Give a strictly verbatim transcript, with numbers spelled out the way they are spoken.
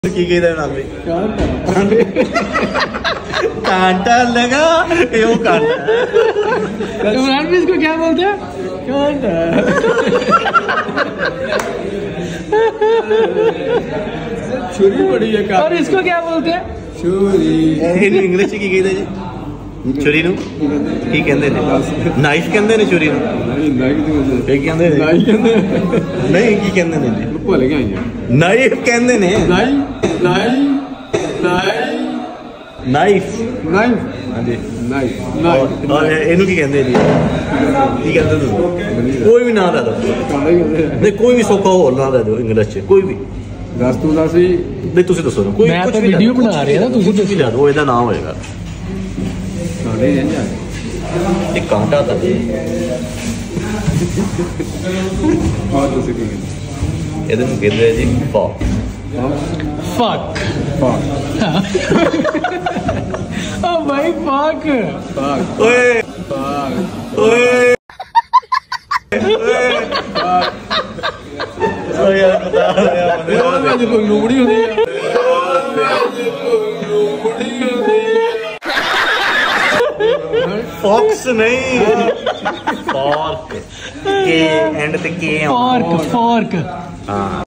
की कहदा है नाल कांटा लगा ये वो कांटा इमरान भी इसको क्या बोलते हैं? कांटा। छुरी बड़ी है। और इसको क्या बोलते हैं? छुरी। इंग्लिश की कहदा जी छुरी नूं की कहंदे ने? नाइफ कहंदे ने छुरी नूं? नहीं नाइफ की कहंदे ने? नाइफ कहंदे नहीं की कहंदे ने जी? भुल गया जी। नाइफ कहंदे ने? Knife knife knife knife knife हां जी नाइफ नाइफ और इनू की कहंदे जी? की कहंदे तुसीं? कोई भी नाम ला दो। नहीं कोई भी सौखा होर नाम ला दो इंग्लिश च कोई भी। दस तू दस ही नहीं तुसीं दसो ना कोई मैं कुछ तो भी वीडियो बना रही है ना तुसीं कुछ भी ला दो ਇਹਦਾ ਨਾਮ ਹੋਏਗਾ। नहीं है एक कांटा था जी। और दूसरी की ਇਹਦੇ ਨੂੰ ਕਹਿੰਦੇ ਆ ਜੀ ਫੌਕ। फक। फक ओ भाई फक। फक ਓਏ फक ਓਏ ਓਏ ਯਾਰ ਬਤਾ ਯਾਰ में कोई लूमड़ी होती है। फॉक्स नहीं फॉर्क के एंड पे के फॉर्क फॉर्क। हाँ